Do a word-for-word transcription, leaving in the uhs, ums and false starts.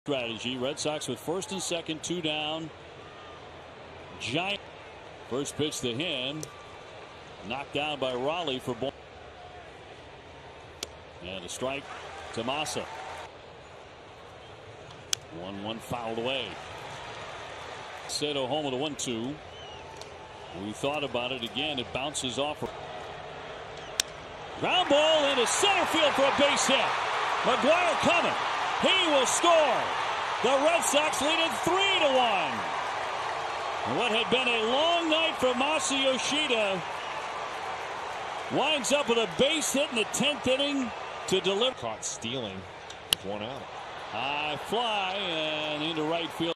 Strategy. Red Sox with first and second, two down. Giant. First pitch to him. Knocked down by Raleigh for ball. And a strike to Massa. one one fouled away. Sato home with a one two. We thought about it again. It bounces off. Ground ball into center field for a base hit. McGuire coming. He will score. The Red Sox lead it three to one. What had been a long night for Masa Yoshida winds up with a base hit in the tenth inning to deliver. Caught stealing with one out. High fly and into right field.